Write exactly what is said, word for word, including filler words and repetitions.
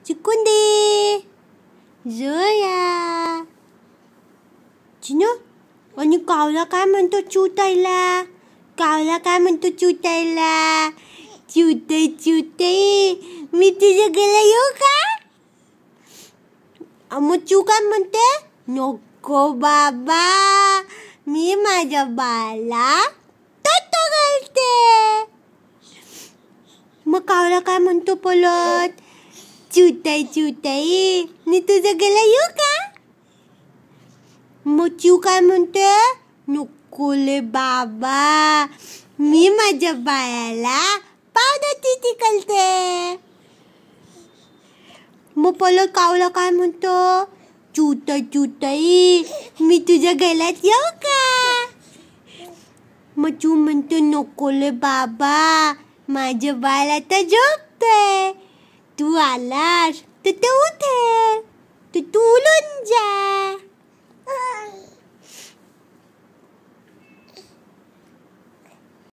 चुकून दे Zoya. चिनो आणि कावला काय म्हणतो चुतायला कावला काय म्हणतो चुतायला चुते चुते मी तुझ्या गळ्यात येऊ का मग चू काय म्हणते नको बाबा मी माझ्या बाळाला टोटो घालते मग कावला काय म्हणतो पलट चुताई चुताई मी तुझ्या गळ्यात येऊ का मग चिव काय म्हणते नको बाबा मी माझ्या बाळाला पावडर टिटी करते मग पलट कावला काय म्हणतो चुताई चुताई मी तुझ्या गळ्यात येऊ का मग चू म्हणतो नको बाबा माझं बाळ आता झोपतंय तू आलास तर ते उठे तर तू उलून जा